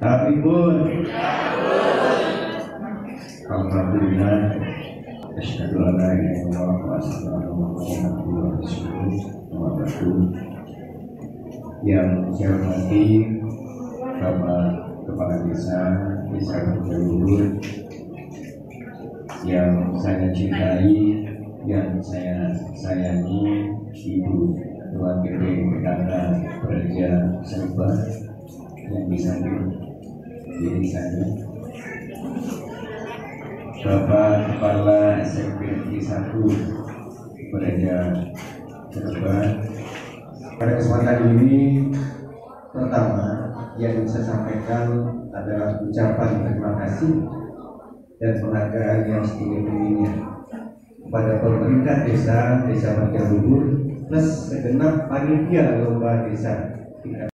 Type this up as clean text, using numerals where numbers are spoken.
Habibun. Alhamdulillah. Asyhadu an la ilaha illallah wa asyhadu anna Muhammadan rasulullah. Yang saya hormati Bapak Kepala Desa Bojoluhur, yang saya cintai, yang saya sayangi, Ibu Ketua PKK Praja Serba yang di samping diri saya, Bapak Kepala SMP Negeri 1 Praja Serba. Pada kesempatan ini, pertama yang saya sampaikan adalah ucapan terima kasih dan penghargaan yang setinggi-tingginya kepada pemerintah desa Bojoluhur plus segenap panitia lomba desa